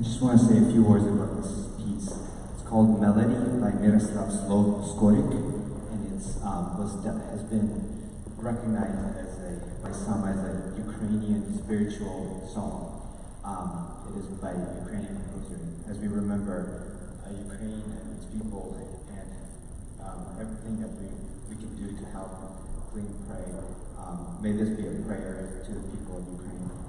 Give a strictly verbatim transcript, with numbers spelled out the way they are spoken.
just want to say a few words about this piece. It's called Melody by Myroslav Skoryk, and it's um, was has been recognized as a by some as a Ukrainian spiritual song. Um, it is by a Ukrainian composer. As we remember, uh, Ukraine and its people, and um, everything that we we can do to help clean pray. Um, may this be a prayer to the people of Ukraine.